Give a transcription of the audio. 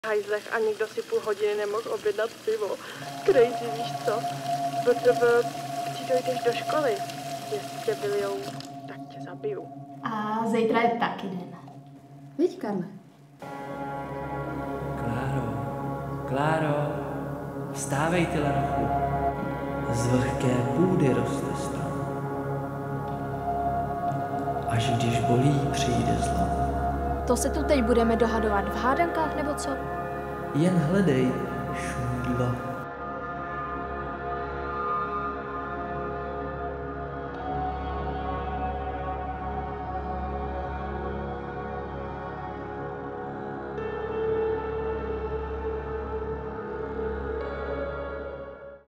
hajzlech a nikdo si půl hodiny nemohl objednat pivo. Crazy, víš co? Protože když dojdeš do školy, jestli tě vylijou, tak tě zabiju. A zítra je taky den. Viď, Karle? Kláro, vstávej, ty lanochu. Z vlhké půdy roste strom. Až když bolí, přijde zlo. To se tu teď budeme dohadovat v hádankách, nebo co? Jen hledej šmudlo.